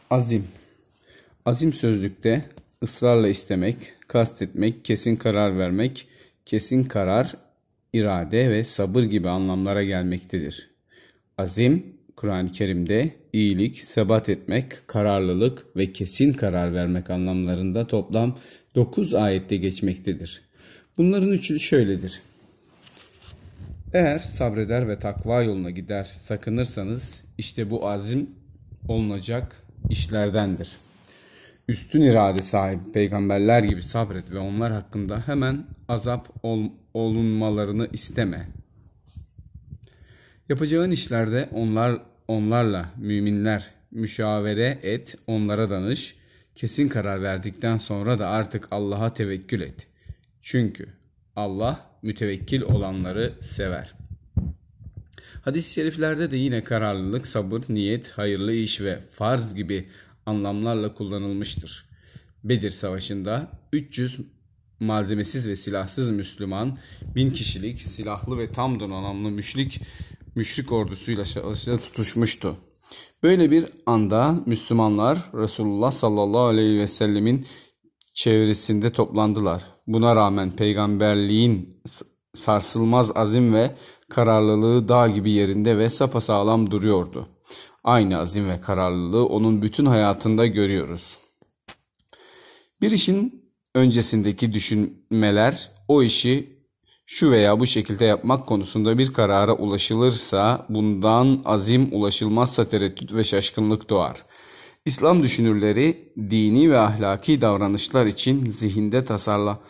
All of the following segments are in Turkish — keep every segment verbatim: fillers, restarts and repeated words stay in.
Azim. Azim sözlükte ısrarla istemek, kastetmek, kesin karar vermek, kesin karar, irade ve sabır gibi anlamlara gelmektedir. Azim, Kur'an-ı Kerim'de iyilik, sebat etmek, kararlılık ve kesin karar vermek anlamlarında toplam dokuz ayette geçmektedir. Bunların üçü şöyledir. Eğer sabreder ve takva yoluna gider, sakınırsanız işte bu azim olunacak işlerdendir. Üstün irade sahibi peygamberler gibi sabret ve onlar hakkında hemen azap ol, olunmalarını isteme. Yapacağın işlerde onlar onlarla müminler müşavere et, onlara danış. Kesin karar verdikten sonra da artık Allah'a tevekkül et. Çünkü Allah mütevekkil olanları sever. Hadis-i şeriflerde de yine kararlılık, sabır, niyet, hayırlı iş ve farz gibi anlamlarla kullanılmıştır. Bedir Savaşı'nda üç yüz malzemesiz ve silahsız Müslüman, bin kişilik silahlı ve tam donanımlı müşrik müşrik ordusuyla savaşta tutuşmuştu. Böyle bir anda Müslümanlar Resulullah sallallahu aleyhi ve sellemin çevresinde toplandılar. Buna rağmen peygamberliğin sarsılmaz azim ve kararlılığı dağ gibi yerinde ve sapasağlam duruyordu. Aynı azim ve kararlılığı onun bütün hayatında görüyoruz. Bir işin öncesindeki düşünmeler o işi şu veya bu şekilde yapmak konusunda bir karara ulaşılırsa bundan azim, ulaşılmazsa tereddüt ve şaşkınlık doğar. İslam düşünürleri dini ve ahlaki davranışlar için zihinde tasarla,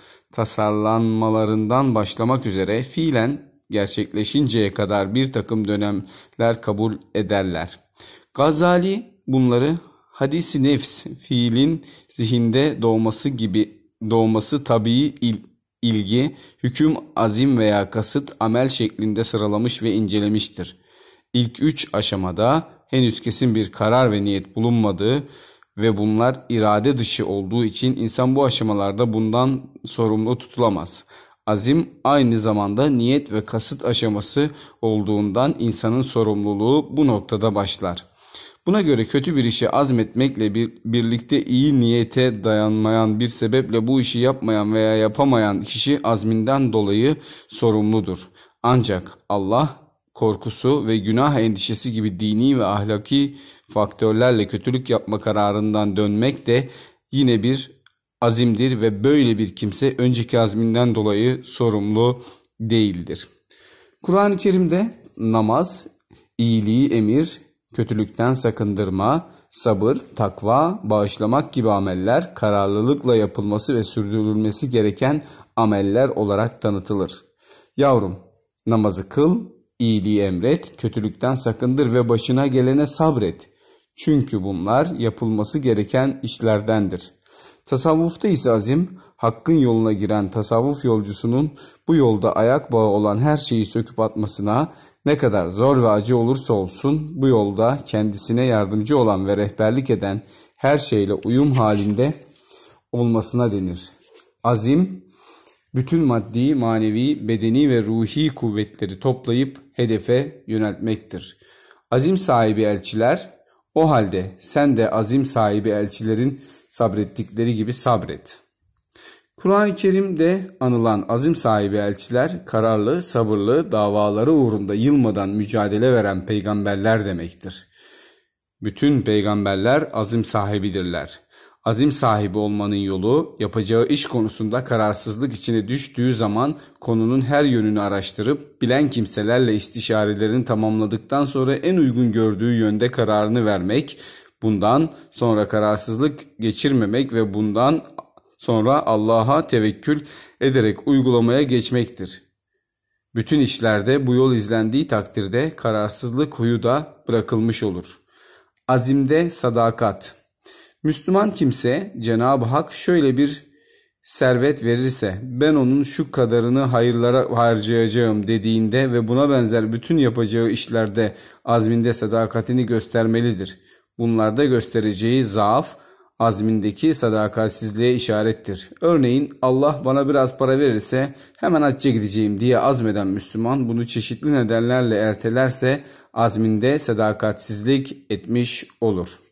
tasarlanmalarından başlamak üzere fiilen gerçekleşinceye kadar bir takım dönemler kabul ederler. Gazali bunları hadis-i nefs, fiilin zihinde doğması gibi doğması tabii il, ilgi, hüküm, azim veya kasıt, amel şeklinde sıralamış ve incelemiştir. İlk üç aşamada henüz kesin bir karar ve niyet bulunmadığı ve bunlar irade dışı olduğu için insan bu aşamalarda bundan sorumlu tutulamaz. Azim aynı zamanda niyet ve kasıt aşaması olduğundan insanın sorumluluğu bu noktada başlar. Buna göre kötü bir işi azmetmekle bir, birlikte iyi niyete dayanmayan bir sebeple bu işi yapmayan veya yapamayan kişi azminden dolayı sorumludur. Ancak Allah korkusu ve günah endişesi gibi dini ve ahlaki faktörlerle kötülük yapma kararından dönmek de yine bir azimdir ve böyle bir kimse önceki azminden dolayı sorumlu değildir. Kur'an-ı Kerim'de namaz, iyiliği emir, kötülükten sakındırma, sabır, takva, bağışlamak gibi ameller kararlılıkla yapılması ve sürdürülmesi gereken ameller olarak tanıtılır. Yavrum, namazı kıl, iyiliği emret, kötülükten sakındır ve başına gelene sabret. Çünkü bunlar yapılması gereken işlerdendir. Tasavvufta ise azim, hakkın yoluna giren tasavvuf yolcusunun bu yolda ayak bağı olan her şeyi söküp atmasına, ne kadar zor ve acı olursa olsun bu yolda kendisine yardımcı olan ve rehberlik eden her şeyle uyum halinde olmasına denir. Azim, bütün maddi, manevi, bedeni ve ruhi kuvvetleri toplayıp hedefe yöneltmektir. Azim sahibi elçiler, o halde sen de azim sahibi elçilerin sabrettikleri gibi sabret. Kur'an-ı Kerim'de anılan azim sahibi elçiler, kararlı, sabırlı, davaları uğrunda yılmadan mücadele veren peygamberler demektir. Bütün peygamberler azim sahibidirler. Azim sahibi olmanın yolu, yapacağı iş konusunda kararsızlık içine düştüğü zaman konunun her yönünü araştırıp bilen kimselerle istişarelerini tamamladıktan sonra en uygun gördüğü yönde kararını vermek, bundan sonra kararsızlık geçirmemek ve bundan sonra Allah'a tevekkül ederek uygulamaya geçmektir. Bütün işlerde bu yol izlendiği takdirde kararsızlık huyu da bırakılmış olur. Azimde sadakat. Müslüman kimse Cenab-ı Hak şöyle bir servet verirse ben onun şu kadarını hayırlara harcayacağım dediğinde ve buna benzer bütün yapacağı işlerde azminde sadakatini göstermelidir. Bunlarda göstereceği zaaf azmindeki sadakatsizliğe işarettir. Örneğin Allah bana biraz para verirse hemen hacca gideceğim diye azmeden Müslüman bunu çeşitli nedenlerle ertelerse azminde sadakatsizlik etmiş olur.